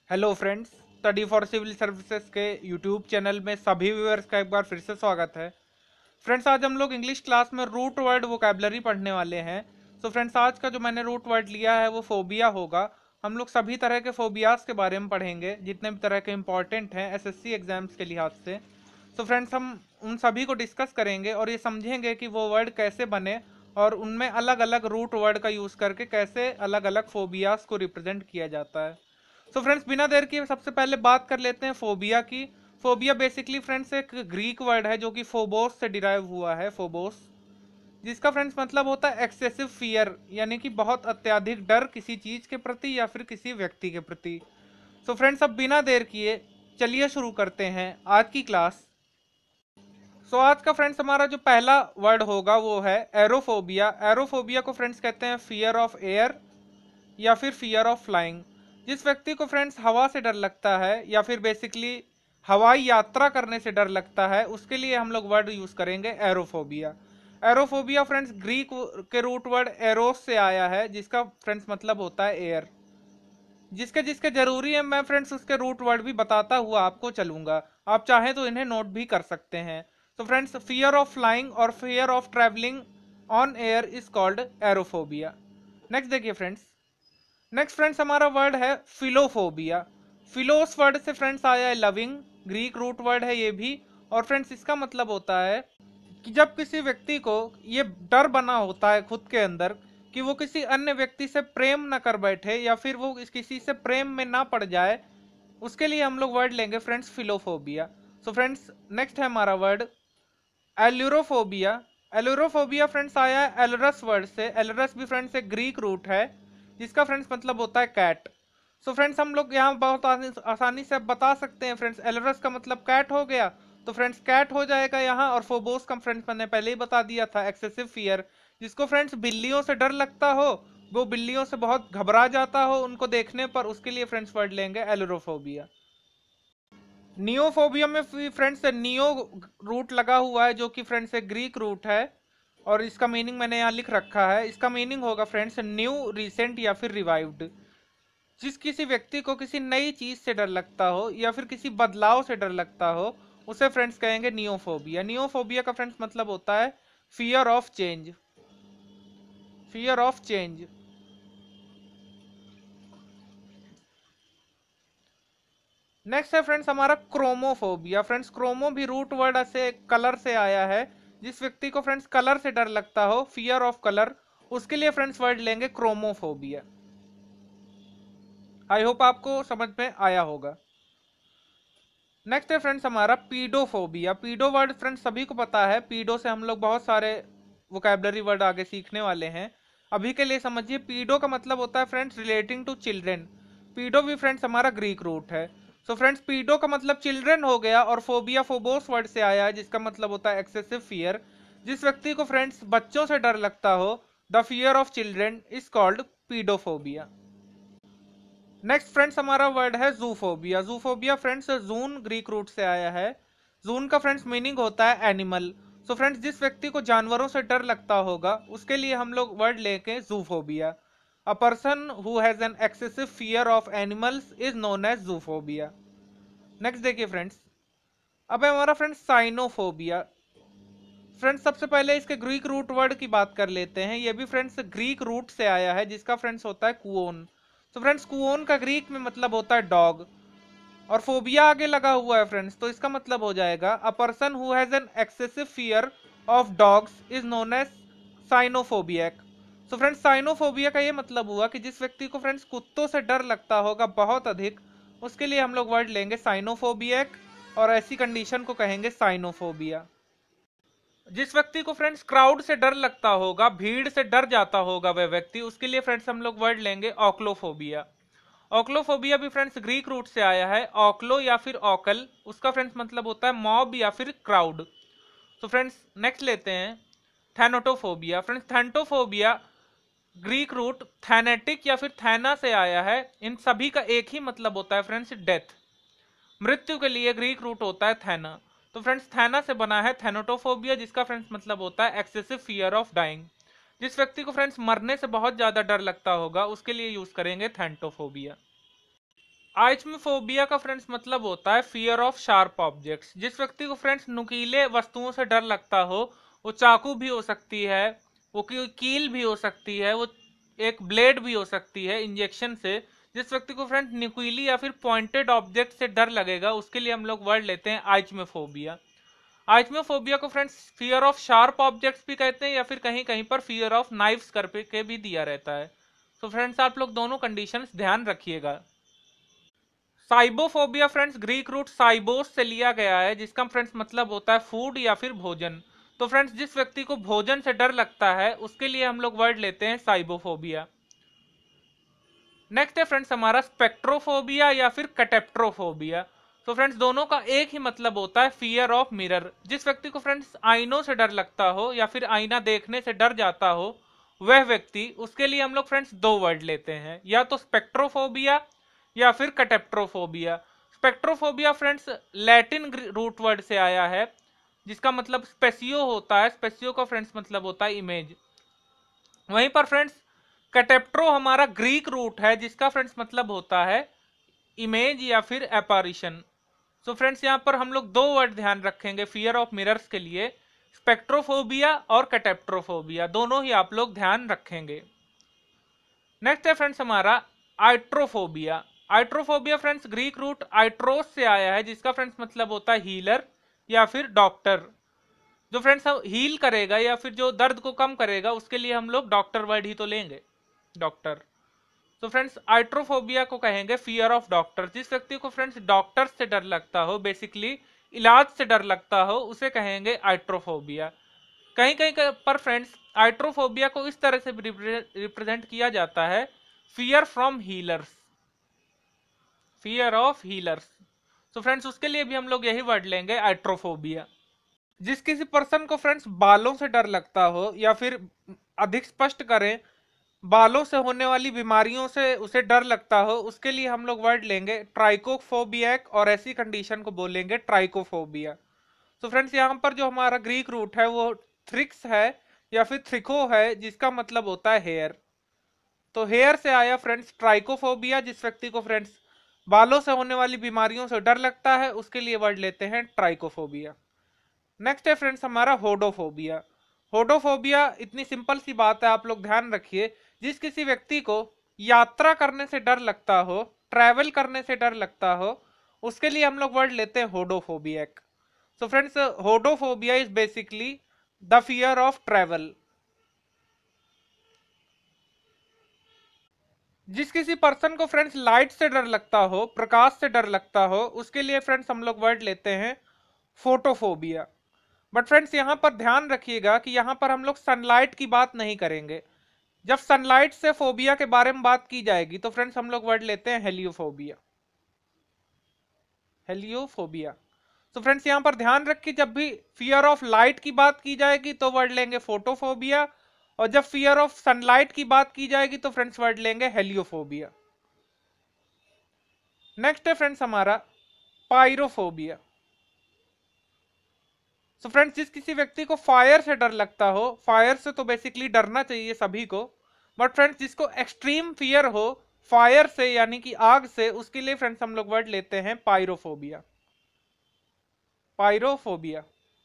Hello friends, study for civil services के YouTube channel में सभी व्यूअर्स का एक बार फिर से स्वागत है। फ्रेंड्स, आज हम लोग इंग्लिश क्लास में रूट वर्ड वोकैबलरी पढ़ने वाले हैं। सो फ्रेंड्स, आज का जो मैंने रूट वर्ड लिया है वो फोबिया होगा। हम लोग सभी तरह के फोबियाज के बारे में पढ़ेंगे जितने भी तरह के इंपॉर्टेंट हैं एसएससी एग्जाम्स के लिहाज से। सो फ्रेंड्स, हम उन सभी को डिस्कस करेंगे और ये समझेंगे कि वो वर्ड कैसे बने और उनमें अलग अलग रूट वर्ड का यूज़ करके कैसे अलग अलग फोबियाज को रिप्रेजेंट किया जाता है। सो फ्रेंड्स, बिना देर किए सबसे पहले बात कर लेते हैं फोबिया की। फोबिया बेसिकली फ्रेंड्स एक ग्रीक वर्ड है जो कि फोबोस से डिराइव हुआ है, फोबोस, जिसका फ्रेंड्स मतलब होता है एक्सेसिव फियर, यानी कि बहुत अत्यधिक डर किसी चीज के प्रति या फिर किसी व्यक्ति के प्रति। सो फ्रेंड्स, अब बिना देर किए चलिए शुरू करते हैं आज की क्लास। सो आज का फ्रेंड्स हमारा जो पहला वर्ड होगा वो है एरोफोबिया। एरोफोबिया को फ्रेंड्स कहते हैं फियर ऑफ एयर या फिर फियर ऑफ फ्लाइंग। जिस व्यक्ति को फ्रेंड्स हवा से डर लगता है या फिर बेसिकली हवाई यात्रा करने से डर लगता है, उसके लिए हम लोग वर्ड यूज करेंगे एरोफोबिया। एरोफोबिया फ्रेंड्स ग्रीक के रूट वर्ड एरोस से आया है, जिसका फ्रेंड्स मतलब होता है एयर। जिसके जिसके जरूरी है मैं फ्रेंड्स उसके रूट वर्ड भी बताता हुआ आपको चलूंगा, आप चाहें तो इन्हें नोट भी कर सकते हैं। तो फ्रेंड्स, फियर ऑफ फ्लाइंग और fear of travelling on air is called aerophobia. Next देखिए फ्रेंड्स, नेक्स्ट फ्रेंड्स हमारा वर्ड है फिलोफोबिया। फिलोस वर्ड से फ्रेंड्स आया है लविंग, ग्रीक रूट वर्ड है ये भी। और फ्रेंड्स इसका मतलब होता है कि जब किसी व्यक्ति को ये डर बना होता है खुद के अंदर कि वो किसी अन्य व्यक्ति से प्रेम ना कर बैठे या फिर वो किसी से प्रेम में ना पड़ जाए, उसके लिए हम लोग वर्ड लेंगे friends philophobia. So friends, next है हमारा वर्ड एल्यूरोफोबिया। एल्यूरोफोबिया फ्रेंड्स आया है एलरस वर्ड से। एलरस भी फ्रेंड्स एक ग्रीक रूट है जिसका फ्रेंड्स मतलब होता है कैट। सो फ्रेंड्स, हम लोग यहाँ बहुत आसानी से बता सकते हैं फ्रेंड्स, एलरस का मतलब कैट हो गया तो फ्रेंड्स कैट हो जाएगा यहाँ। और फोबोस का फ्रेंड्स मैंने पहले ही बता दिया था, एक्सेसिव फियर, जिसको फ्रेंड्स बिल्लियों से डर लगता हो, वो बिल्लियों से बहुत घबरा जाता हो उनको देखने पर, उसके लिए फ्रेंड्स वर्ड लेंगे एलुरोफोबिया। नियोफोबिया में फ्रेंड्स नियो रूट लगा हुआ है जो कि फ्रेंड्स एक ग्रीक रूट है और इसका मीनिंग मैंने यहाँ लिख रखा है। इसका मीनिंग होगा फ्रेंड्स न्यू, रिसेंट या फिर रिवाइव्ड। जिस किसी व्यक्ति को किसी नई चीज से डर लगता हो या फिर किसी बदलाव से डर लगता हो, उसे फ्रेंड्स कहेंगे नियोफोबिया। नियोफोबिया का फ्रेंड्स मतलब होता है fear of change, fear of change. Next है फ्रेंड्स हमारा क्रोमोफोबिया। फ्रेंड्स क्रोमो भी रूट वर्ड से कलर से आया है। जिस व्यक्ति को फ्रेंड्स कलर से डर लगता हो, फियर ऑफ कलर, उसके लिए फ्रेंड्स वर्ड लेंगे क्रोमोफोबिया। आई होप आपको समझ में आया होगा। नेक्स्ट है फ्रेंड्स हमारा पीडोफोबिया। पीडो वर्ड फ्रेंड्स सभी को पता है, पीडो से हम लोग बहुत सारे वोकैबलरी वर्ड आगे सीखने वाले हैं। अभी के लिए समझिए, पीडो का मतलब होता है friends relating to children. Pedo भी फ्रेंड्स हमारा ग्रीक रूट है। सो फ्रेंड्स, पीडो का मतलब चिल्ड्रेन हो गया और फोबिया फोबोस वर्ड से आया है जिसका मतलब होता है एक्सेसिव फियर। जिस व्यक्ति को फ्रेंड्स बच्चों से डर लगता हो, the fear of children is called pedophobia. Next friends हमारा वर्ड है zoophobia. Zoophobia friends zoon Greek root से आया है। जून का फ्रेंड्स मीनिंग होता है एनिमल। सो फ्रेंड्स, जिस व्यक्ति को जानवरों से डर लगता होगा उसके लिए हम लोग वर्ड लेके zoophobia. A person who has an excessive fear of animals is known as zoophobia. Next देखिए फ्रेंड्स, अब है हमारा फ्रेंड्स साइनोफोबिया। फ्रेंड्स सबसे पहले इसके ग्रीक रूट वर्ड की बात कर लेते हैं। ये भी फ्रेंड्स ग्रीक रूट से आया है जिसका फ्रेंड्स होता है कुओन। तो फ्रेंड्स कुओन का ग्रीक में मतलब होता है डॉग और फोबिया आगे लगा हुआ है फ्रेंड्स, तो इसका मतलब हो जाएगा a person who has an excessive fear of dogs is known as cynophobic. So friends, cynophobia का ये मतलब हुआ कि जिस व्यक्ति को फ्रेंड्स कुत्तों से डर लगता होगा बहुत अधिक, उसके लिए हम लोग वर्ड लेंगे साइनोफोबियक और ऐसी कंडीशन को कहेंगे साइनोफोबिया। जिस व्यक्ति को फ्रेंड्स क्राउड से डर लगता होगा, भीड़ से डर जाता होगा वह व्यक्ति, उसके लिए फ्रेंड्स हम लोग वर्ड लेंगे ऑक्लोफोबिया। ऑक्लोफोबिया भी फ्रेंड्स ग्रीक रूट से आया है, ऑक्लो या फिर ऑकल, उसका फ्रेंड्स मतलब होता है मॉब या फिर क्राउड। तो फ्रेंड्स नेक्स्ट लेते हैं thanatophobia. Friends thanatophobia Greek root thanatic या फिर थैना से आया है। इन सभी का एक ही मतलब होता है फ्रेंड्स डेथ, मृत्यु के लिए ग्रीक रूट होता है थैना। तो फ्रेंड्स थैना से बना है थैनोटोफोबिया, जिसका फ्रेंड्स मतलब होता है एक्सेसिव फियर ऑफ डाइंग। जिस व्यक्ति को फ्रेंड्स मरने से बहुत ज्यादा डर लगता होगा उसके लिए यूज करेंगे थैंटोफोबिया। आइचमेफोबिया का फ्रेंड्स मतलब होता है फियर ऑफ शार्प ऑब्जेक्ट्स। जिस व्यक्ति को फ्रेंड्स नुकीले वस्तुओं से डर लगता हो, वो चाकू भी हो सकती है, वो कील भी हो सकती है, वो एक ब्लेड भी हो सकती है इंजेक्शन से। जिस व्यक्ति को फ्रेंड्स नुकीली या फिर पॉइंटेड ऑब्जेक्ट से डर लगेगा, उसके लिए हम लोग वर्ड लेते हैं आइचमेफोबिया। आइचमेफोबिया को friends fear of sharp objects भी कहते हैं, या फिर कहीं कहीं पर फियर ऑफ नाइफ्स करके भी दिया रहता है। तो फ्रेंड्स आप लोग दोनों कंडीशंस ध्यान रखिएगा। Cibophobia friends Greek root cibus से लिया गया है, जिसका फ्रेंड्स मतलब होता है फूड या फिर भोजन। तो फ्रेंड्स जिस व्यक्ति को भोजन से डर लगता है, उसके लिए हम लोग वर्ड लेते हैं साइबोफोबिया। नेक्स्ट है फ्रेंड्स हमारा स्पेक्ट्रोफोबिया या फिर कैटेप्ट्रोफोबिया। तो फ्रेंड्स दोनों का एक ही मतलब होता है फियर ऑफ मिरर। जिस व्यक्ति को फ्रेंड्स आईनों से डर लगता हो या फिर आईना देखने से डर जाता हो, वह व्यक्ति, उसके लिए हम लोग फ्रेंड्स दो वर्ड लेते हैं, या तो स्पेक्ट्रोफोबिया या फिर catoptrophobia. Spectrophobia friends Latin root word से आया है, जिसका मतलब स्पेसियो होता है। स्पेसियो का फ्रेंड्स मतलब होता है इमेज। वहीं पर फ्रेंड्स कैटेप्ट्रो हमारा ग्रीक रूट है, जिसका फ्रेंड्स मतलब होता है इमेज या फिर एपारिशन। सो फ्रेंड्स यहाँ पर हम लोग दो वर्ड ध्यान रखेंगे फियर ऑफ मिरर्स के लिए, स्पेक्ट्रोफोबिया और कैटेप्ट्रोफोबिया, दोनों ही आप लोग ध्यान रखेंगे। नेक्स्ट है फ्रेंड्स हमारा iatrophobia. Iatrophobia friends Greek root iatros से आया है, जिसका फ्रेंड्स मतलब होता है हीलर या फिर डॉक्टर। जो फ्रेंड्स हील करेगा या फिर जो दर्द को कम करेगा, उसके लिए हम लोग डॉक्टर वर्ड ही तो लेंगे, डॉक्टर। तो फ्रेंड्स आइट्रोफोबिया को कहेंगे फियर ऑफ डॉक्टर। जिस व्यक्ति को फ्रेंड्स डॉक्टर से डर लगता हो, बेसिकली इलाज से डर लगता हो, उसे कहेंगे आइट्रोफोबिया। कहीं कहीं पर फ्रेंड्स आइट्रोफोबिया को इस तरह से रिप्रेजेंट किया जाता है, fear from healers, fear of healers. तो फ्रेंड्स उसके लिए भी हम लोग यही वर्ड लेंगे, आइट्रोफोबिया। जिस किसी पर्सन को फ्रेंड्स बालों से डर लगता हो, या फिर अधिक स्पष्ट करें, बालों से होने वाली बीमारियों से उसे डर लगता हो, उसके लिए हम लोग वर्ड लेंगे ट्राइकोफोबिया, और ऐसी कंडीशन को बोलेंगे ट्राइकोफोबिया। तो फ्रेंड्स यहाँ पर जो हमारा ग्रीक रूट है वो थ्रिक्स है या फिर थ्रिको है, जिसका मतलब होता है हेयर। तो हेयर से आया फ्रेंड्स ट्राइकोफोबिया। जिस व्यक्ति को फ्रेंड्स बालों से होने वाली बीमारियों से डर लगता है, उसके लिए वर्ड लेते हैं ट्राइकोफोबिया। नेक्स्ट है फ्रेंड्स हमारा होडोफोबिया। होडोफोबिया इतनी सिंपल सी बात है, आप लोग ध्यान रखिए। जिस किसी व्यक्ति को यात्रा करने से डर लगता हो, ट्रैवल करने से डर लगता हो, उसके लिए हम लोग वर्ड लेते हैं hodophobic. So friends hodophobia is basically the fear of travel. जिस किसी पर्सन को फ्रेंड्स लाइट से डर लगता हो, प्रकाश से डर लगता हो, उसके लिए फ्रेंड्स हम लोग वर्ड लेते हैं फोटोफोबिया। बट फ्रेंड्स यहां पर ध्यान रखिएगा कि यहां पर हम लोग सनलाइट की बात नहीं करेंगे। जब सनलाइट से फोबिया के बारे में बात की जाएगी, तो फ्रेंड्स हम लोग वर्ड लेते हैं हेलियोफोबिया, हेलियोफोबिया। तो फ्रेंड्स यहां पर ध्यान रखिए, जब भी फियर ऑफ लाइट की बात की जाएगी तो वर्ड लेंगे फोटोफोबिया, और जब फियर ऑफ सनलाइट की बात की जाएगी तो फ्रेंड्स वर्ड लेंगे हेलियोफोबिया। नेक्स्ट है फ्रेंड्स हमारा पायरोफोबिया। तो फ्रेंड्स जिस किसी व्यक्ति को फायर से डर लगता हो, फायर से तो बेसिकली डरना चाहिए सभी को, बट फ्रेंड्स जिसको एक्सट्रीम फियर हो फायर से यानी कि आग से, उसके लिए फ्रेंड्स हम लोग वर्ड लेते हैं पायरोफोबिया, पायरोफोबिया।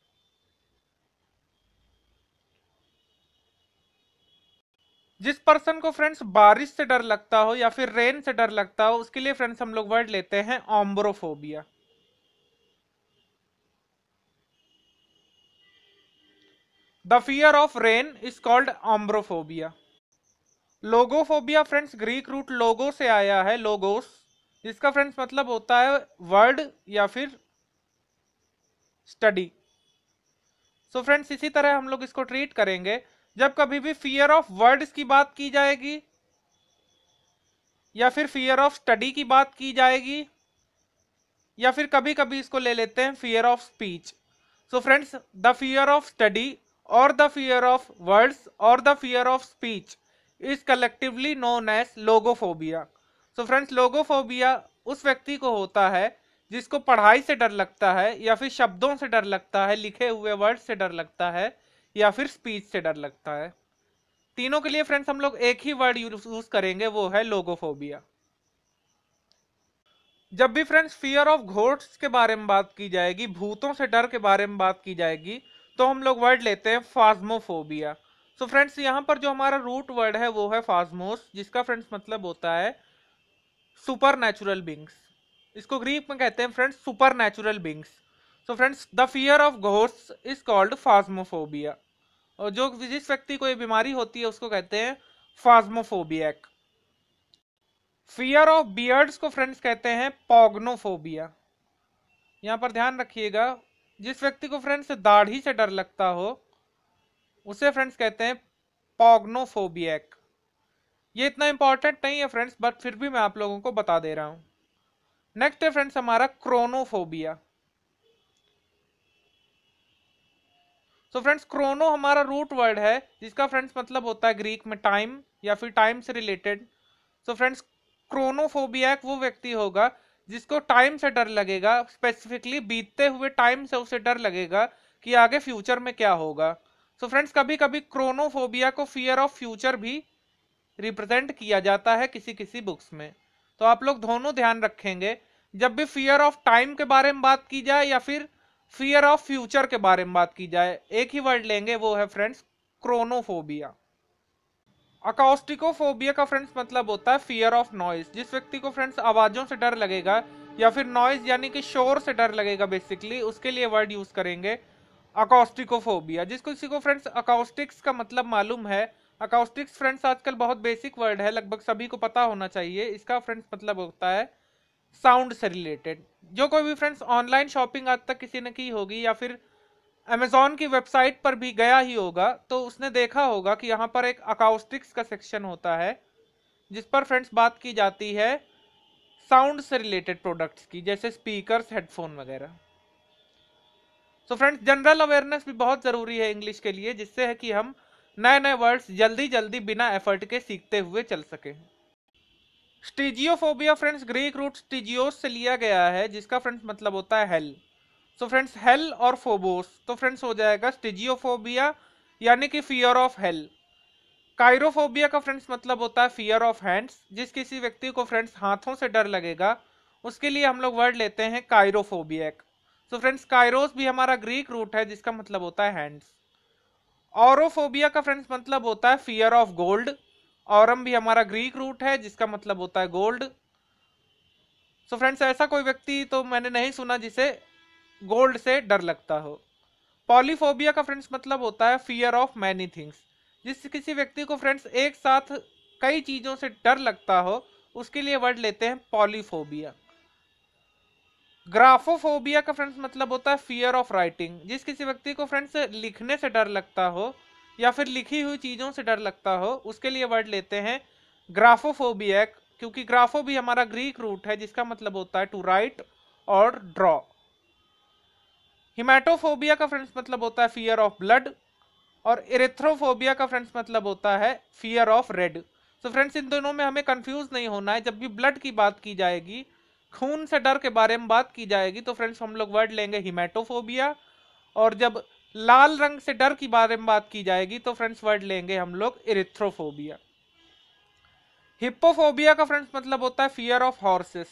जिस पर्सन को फ्रेंड्स बारिश से डर लगता हो या फिर रेन से डर लगता हो, उसके लिए फ्रेंड्स हम लोग वर्ड लेते हैं ombrophobia. The fear of rain is called ombrophobia. Logophobia friends Greek root logo से आया है, लोगोस, जिसका फ्रेंड्स मतलब होता है वर्ड या फिर स्टडी। सो फ्रेंड्स इसी तरह हम लोग इसको ट्रीट करेंगे। जब कभी भी फियर ऑफ वर्ड्स की बात की जाएगी या फिर फियर ऑफ स्टडी की बात की जाएगी, या फिर कभी कभी इसको ले लेते हैं fear of speech. So friends the fear of study और द फियर ऑफ वर्ड्स और the fear of speech is collectively known as logophobia. So friends logophobia उस व्यक्ति को होता है जिसको पढ़ाई से डर लगता है, या फिर शब्दों से डर लगता है, लिखे हुए वर्ड से डर लगता है, या फिर स्पीच से डर लगता है। तीनों के लिए फ्रेंड्स हम लोग एक ही वर्ड यूज करेंगे, वो है लोगोफोबिया। जब भी फ्रेंड्स फियर ऑफ घोस्ट्स के बारे में बात की जाएगी, भूतों से डर के बारे में बात की जाएगी, तो हम लोग वर्ड लेते हैं फास्मोफोबिया। सो फ्रेंड्स यहाँ पर जो हमारा रूट वर्ड है वो है फास्मोस, जिसका फ्रेंड्स मतलब होता है सुपर नेचुरल बींग्स। इसको ग्रीक में कहते हैं friends supernatural beings. So friends the fear of ghosts is called phasmophobia. और जो जिस व्यक्ति को ये बीमारी होती है उसको कहते हैं फास्मोफोबियक। फियर ऑफ बियर्ड्स को फ्रेंड्स कहते हैं पॉग्नोफोबिया। यहां पर ध्यान रखिएगा, जिस व्यक्ति को फ्रेंड्स दाढ़ी से डर लगता हो उसे फ्रेंड्स कहते हैं पॉग्नोफोबियक। ये इतना इंपॉर्टेंट नहीं है फ्रेंड्स, बट फिर भी मैं आप लोगों को बता दे रहा हूं। नेक्स्ट है फ्रेंड्स हमारा क्रोनोफोबिया। तो फ्रेंड्स क्रोनो हमारा रूट वर्ड है, जिसका फ्रेंड्स मतलब होता है ग्रीक में टाइम या फिर टाइम से रिलेटेड। सो फ्रेंड्स क्रोनोफोबिया वो व्यक्ति होगा जिसको टाइम से डर लगेगा, स्पेसिफिकली बीतते हुए टाइम से उसे डर लगेगा कि आगे फ्यूचर में क्या होगा। सो फ्रेंड्स कभी कभी क्रोनोफोबिया को फियर ऑफ फ्यूचर भी रिप्रेजेंट किया जाता है किसी किसी बुक्स में। तो आप लोग दोनों ध्यान रखेंगे, जब भी फियर ऑफ टाइम के बारे में बात की जाए या फिर फियर ऑफ फ्यूचर के बारे में बात की जाए, एक ही वर्ड लेंगे, वो है फ्रेंड्स क्रोनोफोबिया। अकाउस्टिकोफोबिया का फ्रेंड्स मतलब होता है फियर ऑफ नॉइज। जिस व्यक्ति को फ्रेंड्स आवाजों से डर लगेगा या फिर नॉइज यानी कि शोर से डर लगेगा बेसिकली, उसके लिए वर्ड यूज करेंगे अकाउस्टिकोफोबिया। जिस किसी को फ्रेंड्स अकाउस्टिक्स का मतलब मालूम है, अकाउस्टिक्स फ्रेंड्स आजकल बहुत बेसिक वर्ड है, लगभग सभी को पता होना चाहिए। इसका फ्रेंड्स मतलब होता है साउंड से रिलेटेड। जो कोई भी फ्रेंड्स ऑनलाइन शॉपिंग आज तक किसी ने की होगी या फिर अमेजॉन की वेबसाइट पर भी गया ही होगा, तो उसने देखा होगा कि यहाँ पर एक अकाउस्टिक्स का सेक्शन होता है जिस पर फ्रेंड्स बात की जाती है साउंड से रिलेटेड प्रोडक्ट्स की, जैसे स्पीकर्स, हेडफोन वगैरह। सो फ्रेंड्स जनरल अवेयरनेस भी बहुत जरूरी है इंग्लिश के लिए, जिससे है कि हम नए नए वर्ड्स जल्दी जल्दी बिना एफर्ट के सीखते हुए चल सके। Stygiophobia friends Greek root stygios से लिया गया है, जिसका फ्रेंड्स मतलब होता है हेल। सो फ्रेंड्स हेल और फोबोस, तो फ्रेंड्स हो जाएगा स्टिजियोफोबिया यानी कि फियर ऑफ हेल। काइरोफोबिया का फ्रेंड्स मतलब होता है फियर ऑफ हैंड्स। जिस किसी व्यक्ति को फ्रेंड्स हाथों से डर लगेगा उसके लिए हम लोग वर्ड लेते हैं काइरोफोबियक। सो फ्रेंड्स काइरोस भी हमारा ग्रीक रूट है जिसका मतलब होता है हैंड्स। ऑरोफोबिया का फ्रेंड्स मतलब होता है फियर ऑफ गोल्ड। ऑरम भी हमारा ग्रीक रूट है जिसका मतलब होता है गोल्ड। सो फ्रेंड्स ऐसा कोई व्यक्ति तो मैंने नहीं सुना जिसे गोल्ड से डर लगता हो। पॉलीफोबिया का फ्रेंड्स मतलब होता है फियर ऑफ मैनी थिंग्स। जिस किसी व्यक्ति को फ्रेंड्स एक साथ कई चीजों से डर लगता हो उसके लिए वर्ड लेते हैं पॉलीफोबिया। ग्राफोफोबिया का फ्रेंड्स मतलब होता है फियर ऑफ राइटिंग। जिस किसी व्यक्ति को फ्रेंड्स लिखने से डर लगता हो या फिर लिखी हुई चीजों से डर लगता हो उसके लिए वर्ड लेते हैं ग्राफोफोबिया, क्योंकि ग्राफो भी हमारा ग्रीक रूट है जिसका मतलब होता है टू राइट और ड्रॉ। हिमेटोफोबिया का फ्रेंड्स मतलब होता है फियर ऑफ ब्लड और इरेथ्रोफोबिया का फ्रेंड्स मतलब होता है फियर ऑफ रेड। तो फ्रेंड्स इन दोनों में हमें कंफ्यूज नहीं होना है। जब भी ब्लड की बात की जाएगी, खून से डर के बारे में बात की जाएगी, तो फ्रेंड्स हम लोग वर्ड लेंगे हिमेटोफोबिया। और जब लाल रंग से डर की बारे में बात की जाएगी तो फ्रेंड्स वर्ड लेंगे हम लोग इरिथ्रोफोबिया। हिप्पोफोबिया का फ्रेंड्स मतलब होता है फियर ऑफ हॉर्सेस।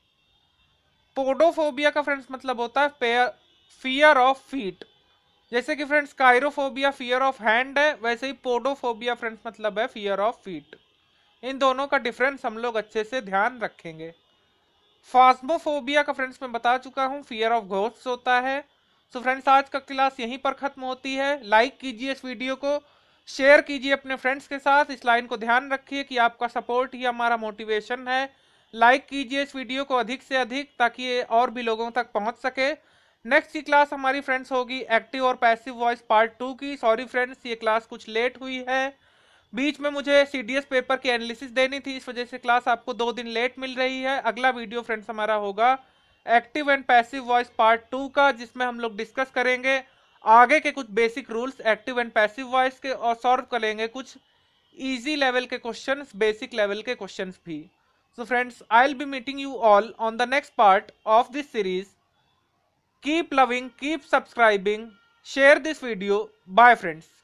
पोडोफोबिया का फ्रेंड्स मतलब होता है फियर ऑफ फीट। जैसे कि friends chirophobia fear of hand है, वैसे ही पोडोफोबिया फ्रेंड्स मतलब है फियर ऑफ फीट। इन दोनों का डिफरेंस हम लोग अच्छे से ध्यान रखेंगे। फास्मोफोबिया का फ्रेंड्स मैं बता चुका हूं, फियर ऑफ घोस्ट्स होता है। सो फ्रेंड्स आज का क्लास यहीं पर खत्म होती है। लाइक कीजिए इस वीडियो को, शेयर कीजिए अपने फ्रेंड्स के साथ। इस लाइन को ध्यान रखिए कि आपका सपोर्ट ही हमारा मोटिवेशन है। लाइक कीजिए इस वीडियो को अधिक से अधिक ताकि ये और भी लोगों तक पहुंच सके। नेक्स्ट की क्लास हमारी फ्रेंड्स होगी एक्टिव और पैसिव वॉइस पार्ट 2 की। सॉरी फ्रेंड्स ये क्लास कुछ लेट हुई है, बीच में मुझे सीडीएस पेपर की एनालिसिस देनी थी, इस वजह से क्लास आपको 2 दिन लेट मिल रही है। अगला वीडियो फ्रेंड्स हमारा होगा active and passive voice part 2 का, जिसमें हम लोग डिस्कस करेंगे आगे के कुछ basic rules active and passive voice के और सॉल्व करेंगे कुछ इजी लेवल के क्वेश्चंस, बेसिक लेवल के क्वेश्चंस भी। So friends I will be meeting you all on the next part of this series. Keep loving, keep subscribing, share this video. Bye friends.